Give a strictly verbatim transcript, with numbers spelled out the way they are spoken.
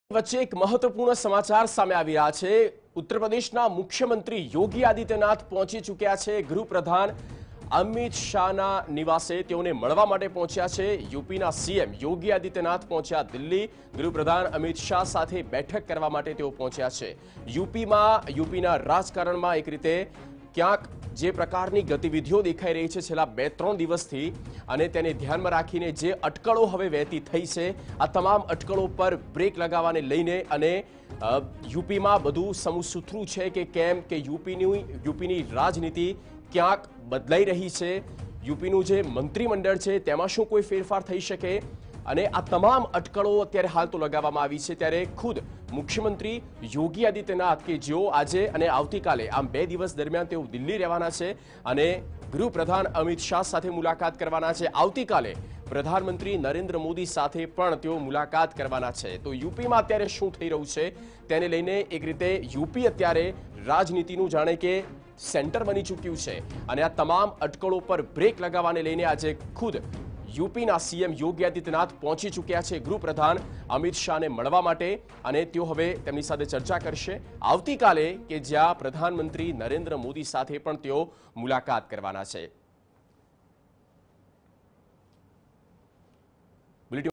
વચ્ચે એક મહત્વપૂર્ણ સમાચાર સામે આવી રહ્યા છે। ઉત્તર પ્રદેશના મુખ્યમંત્રી યોગી આદિત્યનાથ પહોંચી ચૂક્યા છે। ગૃહપ્રધાન અમિત શાહના નિવાસે તેઓને મળવા માટે પહોંચ્યા છે। યુપીના સીએમ યોગી આદિત્યનાથ પહોંચ્યા દિલ્હી। ગૃહપ્રધાન અમિત શાહ સાથે બેઠક કરવા માટે તેઓ પહોંચ્યા છે। યુપીમાં યુપીના રાજકારણમાં એક રીતે ક્યાંક જે પ્રકારની ગતિવિધિઓ દેખાઈ રહી છે છેલ્લા બે ત્રણ દિવસથી અને તેને ધ્યાનમાં રાખીને જે અટકળો હવે વહેતી થઈ છે આ તમામ અટકળો પર બ્રેક લગાવવાને લઈને અને યુપીમાં બધું સમસૂત્રું છે કે કેમ કે યુપીની યુપીની રાજનીતિ ક્યાંક બદલાઈ રહી છે। યુપીનું જે મંત્રીમંડળ છે તેમાં શું કોઈ ફેરફાર થઈ શકે અને આ તમામ અટકળો અત્યારે હાલ તો લગાવવામાં આવી છે। ત્યારે ખુદ મુખ્યમંત્રી યોગી આદિત્યનાથ કે જેઓ આજે અને આવતીકાલે આમ બે દિવસ દરમિયાન તેઓ દિલ્હી રહેવાના છે અને ગૃહપ્રધાન અમિત શાહ સાથે મુલાકાત કરવાના છે। આવતીકાલે પ્રધાનમંત્રી નરેન્દ્ર મોદી સાથે પણ તેઓ મુલાકાત કરવાના છે। તો યુપીમાં અત્યારે શું થઈ રહ્યું છે તેને લઈને એક રીતે યુપી અત્યારે રાજનીતિનું જાણે કે સેન્ટર બની ચૂક્યું છે અને આ તમામ અટકળો પર બ્રેક લગાવવાને લઈને આજે ખુદ યુપીના સીએમ યોગી આદિત્યનાથ પહોંચી ચૂક્યા છે ગૃહપ્રધાન અમિત શાહને મળવા માટે અને તેઓ હવે તેમની સાથે ચર્ચા કરશે આવતીકાલે કે જ્યાં પ્રધાનમંત્રી નરેન્દ્ર મોદી સાથે પણ તેઓ મુલાકાત કરવાના છે।